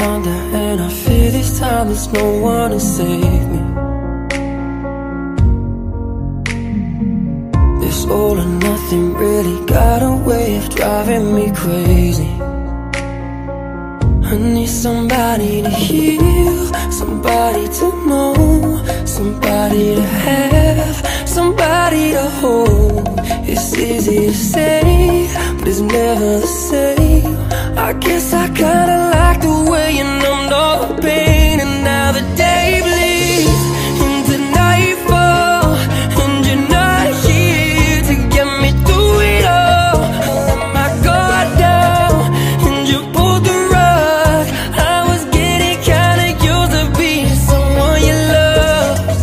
wonder, and I fear this time there's no one to save me. This all or nothing really got a way of driving me crazy. I need somebody to heal, somebody to know, somebody to have, somebody to hold. It's easy to say, but it's never the same. I guess I kinda like the way you numbed all the pain. And now the day bleeds into nightfall, and you're not here to get me through it all. I let my guard down, and you pulled the rug. I was getting kinda used to being someone you loved.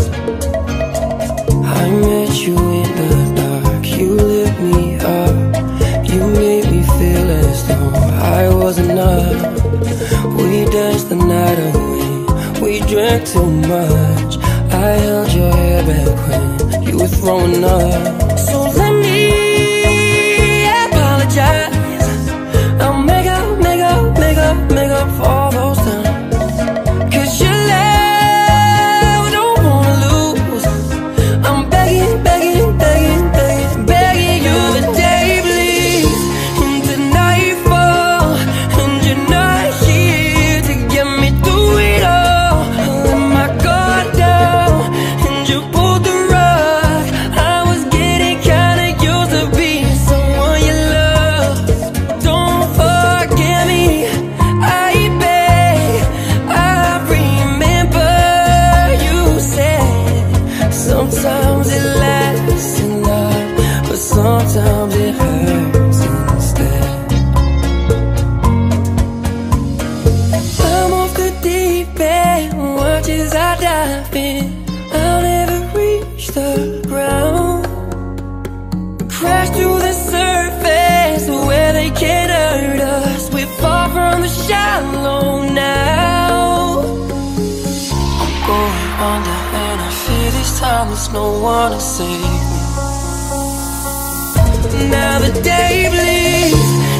I met you in the dark, you lit me up. You made me feel as though I was enough. We danced the night away, we drank too much. I held your hair back when you were throwing up. So let me apologize. I'll make up for all those times. 'Cause your love, I don't wanna lose. I'm begging you. The day bleeds into nightfall, and you're not here to get me through it all. I let my guard down, and you pulled the rug. I was getting kinda used to being someone you love. Don't forget me, I beg. I remember you said sometimes it lasts in love, but sometimes it hurts instead. I'm off the deep end, watch as I dive in. I'll never reach the ground. Crash through the surface where they can't hurt us. We're far from the shallow now. I'm going under, and I fear this time there's no one to save me. Now the day bleeds